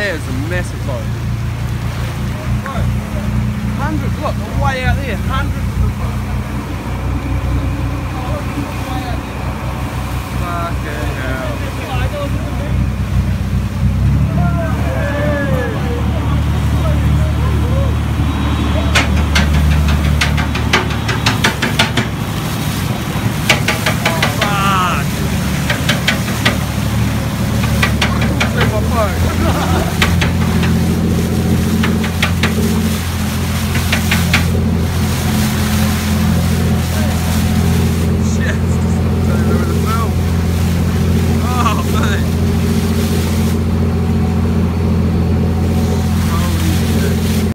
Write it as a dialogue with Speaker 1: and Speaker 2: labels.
Speaker 1: there is a massive boat. Hundreds, look, way out there, hundreds of them. Fucking hell. Fuck.